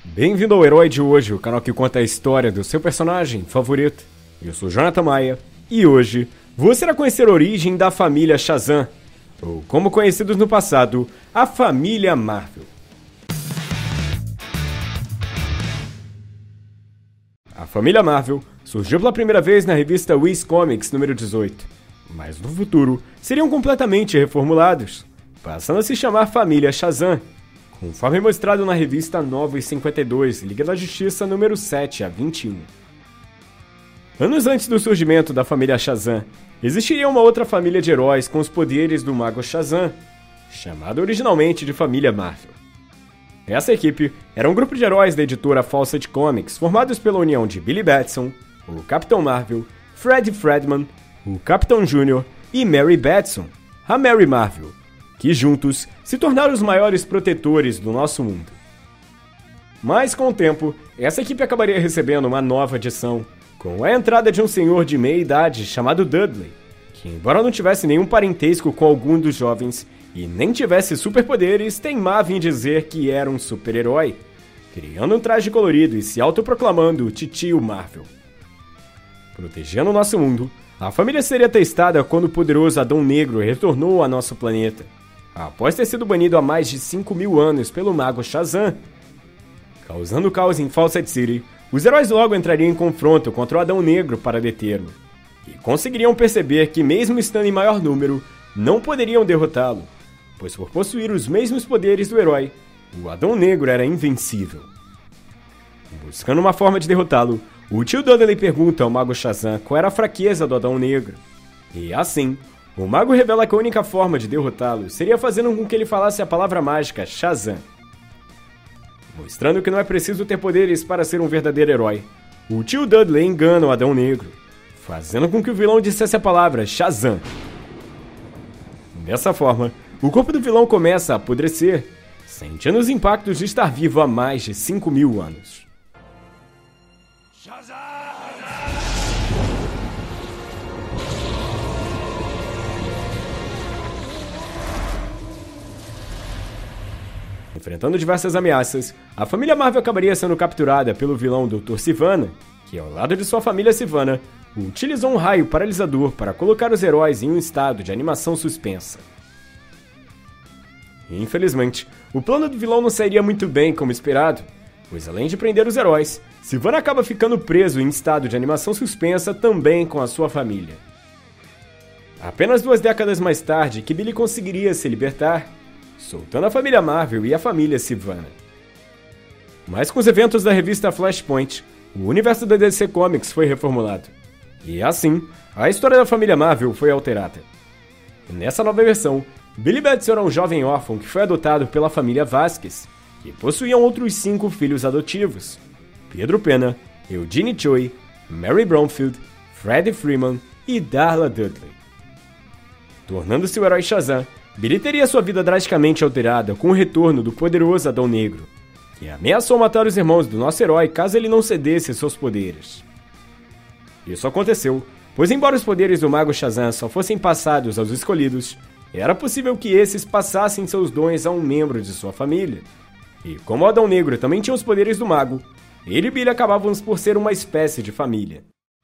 Bem-vindo ao Herói de Hoje, o canal que conta a história do seu personagem favorito. Eu sou Jonathan Maia e hoje você irá conhecer a origem da família Shazam, ou como conhecidos no passado, a família Marvel. A família Marvel surgiu pela primeira vez na revista Wiz Comics número 18, mas no futuro seriam completamente reformulados, passando a se chamar Família Shazam, conforme mostrado na revista Novos 52, Liga da Justiça número 7 a 21. Anos antes do surgimento da família Shazam, existiria uma outra família de heróis com os poderes do mago Shazam, chamada originalmente de Família Marvel. Essa equipe era um grupo de heróis da editora Fawcett Comics, formados pela união de Billy Batson, o Capitão Marvel, Fred Fredman, o Capitão Júnior e Mary Batson, a Mary Marvel, que juntos se tornaram os maiores protetores do nosso mundo. Mas com o tempo, essa equipe acabaria recebendo uma nova adição, com a entrada de um senhor de meia idade chamado Dudley, que embora não tivesse nenhum parentesco com algum dos jovens e nem tivesse superpoderes, teimava em dizer que era um super-herói, criando um traje colorido e se autoproclamando o Titio Marvel. Protegendo o nosso mundo, a família seria testada quando o poderoso Adão Negro retornou a nosso planeta, após ter sido banido há mais de 5.000 anos pelo mago Shazam. Causando caos em Fawcett City, os heróis logo entrariam em confronto contra o Adão Negro para detê-lo, e conseguiriam perceber que mesmo estando em maior número, não poderiam derrotá-lo, pois por possuir os mesmos poderes do herói, o Adão Negro era invencível. Buscando uma forma de derrotá-lo, o tio Dudley pergunta ao mago Shazam qual era a fraqueza do Adão Negro, e assim, o mago revela que a única forma de derrotá-lo seria fazendo com que ele falasse a palavra mágica Shazam. Mostrando que não é preciso ter poderes para ser um verdadeiro herói, o tio Dudley engana o Adão Negro, fazendo com que o vilão dissesse a palavra Shazam. Dessa forma, o corpo do vilão começa a apodrecer, sentindo os impactos de estar vivo há mais de 5.000 anos. Enfrentando diversas ameaças, a família Marvel acabaria sendo capturada pelo vilão Dr. Sivana, que ao lado de sua família Sivana, utilizou um raio paralisador para colocar os heróis em um estado de animação suspensa. Infelizmente, o plano do vilão não sairia muito bem como esperado, pois além de prender os heróis, Sivana acaba ficando preso em estado de animação suspensa também com a sua família. Apenas 2 décadas mais tarde que Billy conseguiria se libertar, soltando a família Marvel e a família Sivana. Mas com os eventos da revista Flashpoint, o universo da DC Comics foi reformulado. E assim, a história da família Marvel foi alterada. Nessa nova versão, Billy Batson era um jovem órfão que foi adotado pela família Vasquez, que possuíam outros 5 filhos adotivos: Pedro Pena, Eugene Choi, Mary Bromfield, Freddie Freeman e Darla Dudley. Tornando-se o herói Shazam, Billy teria sua vida drasticamente alterada com o retorno do poderoso Adão Negro, que ameaçou matar os irmãos do nosso herói caso ele não cedesse seus poderes. Isso aconteceu, pois embora os poderes do mago Shazam só fossem passados aos escolhidos, era possível que esses passassem seus dons a um membro de sua família. E como o Adão Negro também tinha os poderes do mago, ele e Billy acabavam por ser uma espécie de família.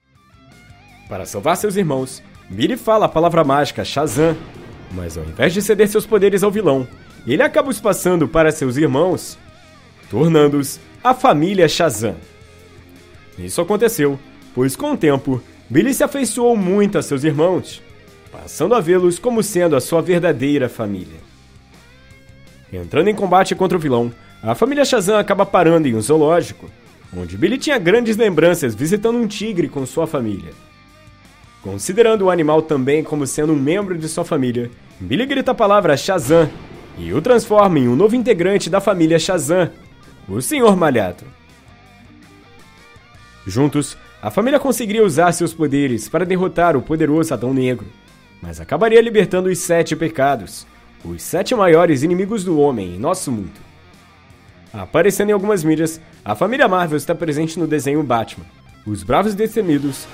Para salvar seus irmãos, Billy fala a palavra mágica Shazam, mas ao invés de ceder seus poderes ao vilão, ele acaba os passando para seus irmãos, tornando-os a família Shazam. Isso aconteceu, pois com o tempo, Billy se afeiçoou muito a seus irmãos, passando a vê-los como sendo a sua verdadeira família. Entrando em combate contra o vilão, a família Shazam acaba parando em um zoológico, onde Billy tinha grandes lembranças visitando um tigre com sua família. Considerando o animal também como sendo um membro de sua família, Billy grita a palavra Shazam e o transforma em um novo integrante da família Shazam, o Sr. Malhado. Juntos, a família conseguiria usar seus poderes para derrotar o poderoso Adão Negro, mas acabaria libertando os 7 pecados, os 7 maiores inimigos do homem em nosso mundo. Aparecendo em algumas mídias, a família Marvel está presente no desenho Batman, Os Bravos Destemidos,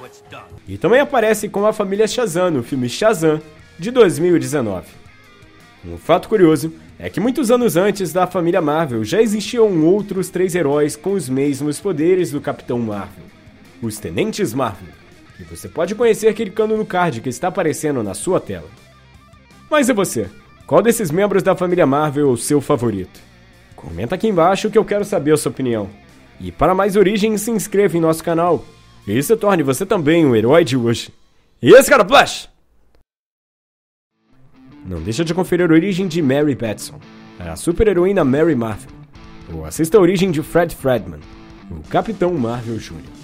e também aparece com a família Shazam no filme Shazam, de 2019. Um fato curioso é que muitos anos antes da família Marvel já existiam outros 3 heróis com os mesmos poderes do Capitão Marvel, os Tenentes Marvel, que você pode conhecer clicando no card que está aparecendo na sua tela. Mas e você? Qual desses membros da família Marvel é o seu favorito? Comenta aqui embaixo que eu quero saber a sua opinião. E para mais origens, se inscreva em nosso canal e se torne você também um herói de hoje. E esse cara Flash! Não deixa de conferir a origem de Mary Batson, a super-heroína Mary Marvel, ou assista a origem de Fred Fredman, o Capitão Marvel Jr.